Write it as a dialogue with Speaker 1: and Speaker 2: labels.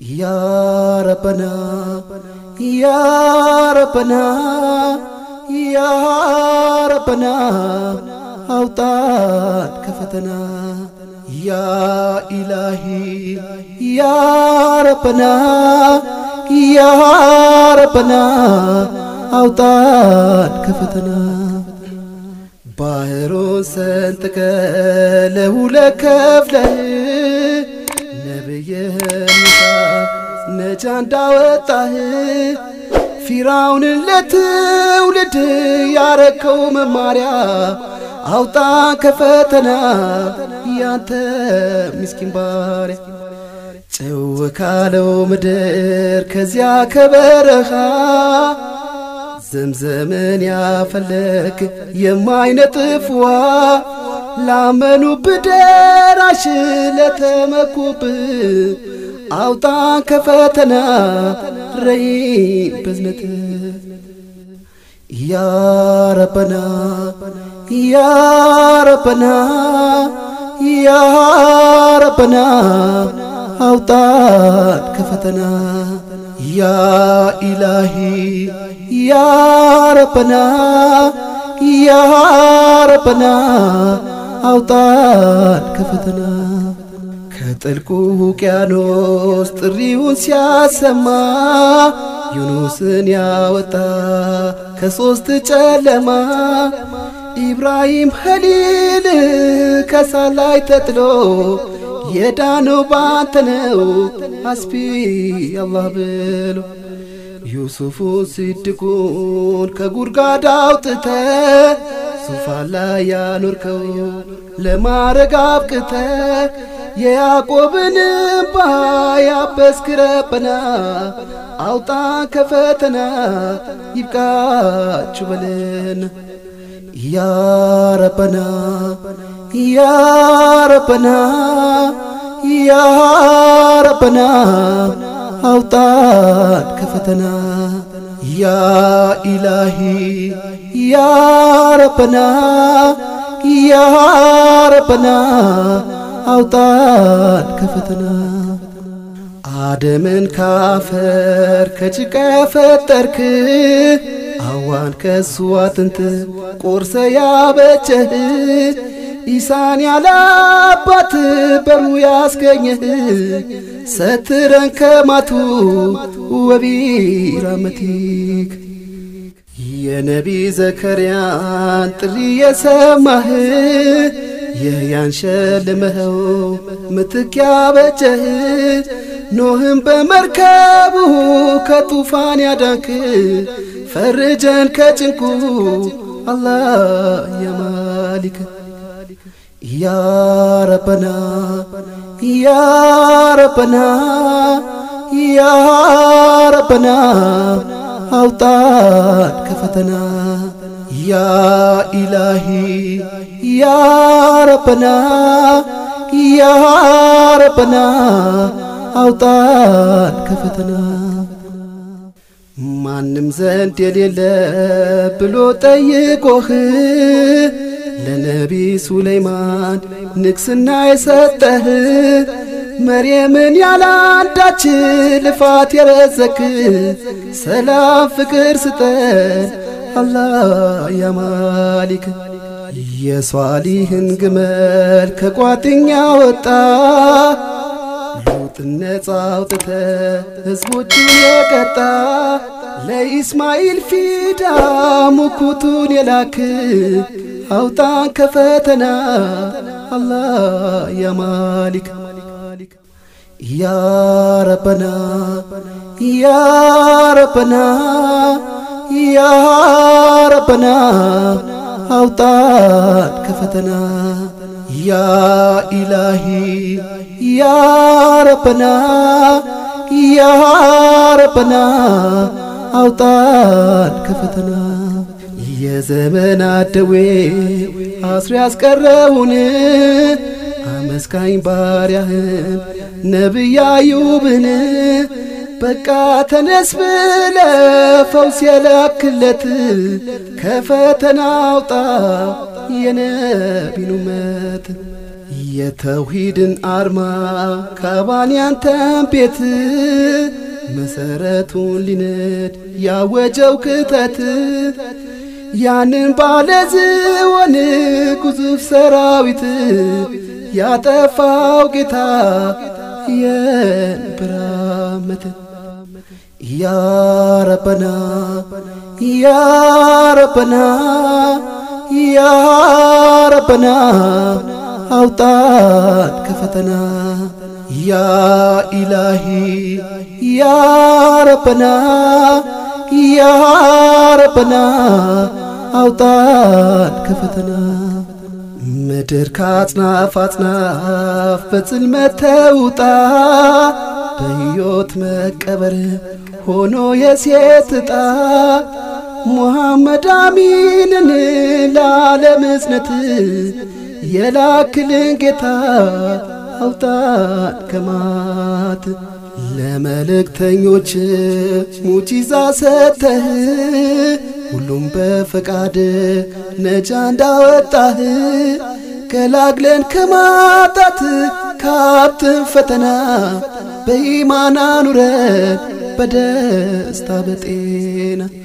Speaker 1: Ya Rebena, Ya Rebena, Ya Rebena, autat kafatana. Ya Ilahi, Ya Rebena, Ya Rebena, autat kafatana. Bahru sentke lehulek kafleh ነብየህን ነጃ እንዳወጣህ ፊራውን ለትውልድ ያረከው መማሪያ አውጣ ከፈተና ያንተ ምስኪን ባሪያ ጨው ካለው ምድር ከዚያ ከበረኻ ዘምዘምን ያፈለክ የማይነጥፍዋ ላመኑ በደራሽ ለተመኩብ አውጣ ከፈተና ረይ በዝነት ያ ረበና ያ ረበና ያ ረበና አውጣ ከፈተና ያ ኢላሂ ያ ረበና ያ ረበና አውጣን ከፈተና ከጥልቁ ውቅያኖስ ጥሪውን ሲያሰማ ዩኑስን ያወጣ ከሶስት ጨለማ ኢብራሂም ኸሊል ከእሳት ላይ ተጥሎ የዳነው ባንተ ነው አስቢ አላህ ብሎ ዩሱፉን ሲድቁን ከጉድጓድ አውጥተህ ዙፋን ላይ ያኖርከው ለማረግ አብቅተህ የያዕቆብን እንባ ያበስክ ረበና አውጣ ከፈተና ይብቃችሁ በለን ያ ረበና ያ ረበና ያ ረበና አውጣን ከፈተና ያ ኢላሂ ያ ረበና ያ ረበና አውጣን ከፈተና አደምን ካፈር ከጭቃ ፈጠርክ አዋን ከሱ አጥንት ቆርሰ ያበጀህ ኢሳን ያላባት በሩ ያስገኘህ سترن كماتو وبرحمتك يا نبي زكريا طري يسمعه يا ينشلمه متك يا بجه نوهم بمركبه كطوفان يدك فرجن كجنكو الله يا مالك يا ربنا يا ربنا يا ربنا أوطان كفتنا يا إلهي يا ربنا يا ربنا أوطان كفتنا ማንም ዘንድ የሌለ ብሎ ጠይቆህ ለነቢ ሱለይማን ንግስና የሰጠህ መርየምን ያላንዳች ልፋት የረዘክ ሰላም ፍቅር ስጠን አላህ ያ ማሊክ የሷሊህን ግመል ከቋጥኛ ወጣ ሉጥን ነፃ አውጥተህ ሕዝቦችን የቀጣ ለኢስማኤል ፊዳ ሙኩቱን የላክ አውጣን ከፈተና አላህ ያ ማሊክ ያ ረበና ያ ረበና ያ ረበና አውጣን ከፈተና ያ ኢላሂ ያ ረበና ያ ረበና አውጣን ከፈተና የዘመናት ደዌ አስሮ ያስቀረውን አመስጋኝ ባሪያህን ነብይ አዩብን በቃ ተነስ ብለህ ፈውስ የላክለት ከፈተና አውጣ የነቢን ኡመት የተውሂድን አርማ ከባንያንተን ቤት መሰረቱን ሊነድ ያወጀው ክተት ያንን ባለዝወን ግዙፍ ሰራዊት ያጠፋው ጌታ የብራመት ያ ረበና ያ ረበና ያ ረበና አውጣን ከፈተና ያ ኢላሂ ያ ረበና ያ ረበና አውጣን ከፈተና ምድር ካጽናፍ አጽናፍ በጽልመት ተውጣ በሕይወት መቀበር ሆኖ የሴት ዕጣ ሙሐመድ አሚንን ለዓለም እዝነት የላክልን ጌታ አውጣን ከማት ለመልእክተኞች ሙጂዛ ሰተህ ሁሉም በፈቃድ ነጃ እንዳወጣህ ገላግለን ከማጣት ካብትን ፈተና በኢማን አኑረን በደስታ በጤና